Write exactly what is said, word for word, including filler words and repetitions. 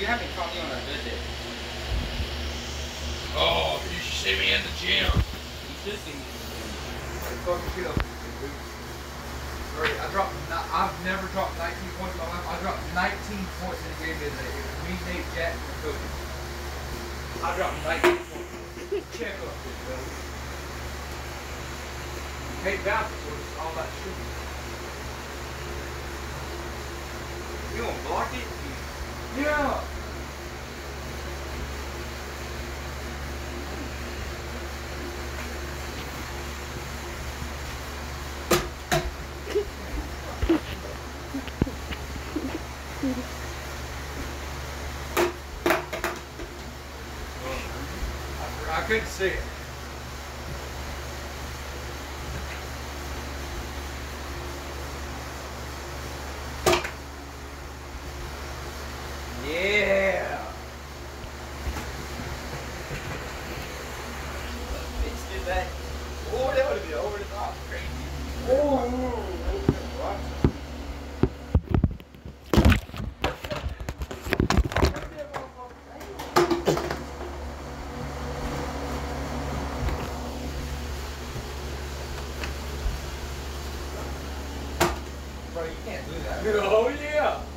You haven't caught me on a good day. Oh, you should see me in the gym. You should see me. Fucking shit up. Right, I dropped. I've never dropped nineteen points in my life. I dropped nineteen points in a game today. It was me, Nate, Jack, and Cody. I dropped nineteen points. Check up this, brother. Hey, Baptist was all that shit. You gonna block it? Yeah. I couldn't see it. Yeah. Bitch did that. Oh, that would have been over the top crazy. Oh. Bro, you can't do that. Oh, yeah.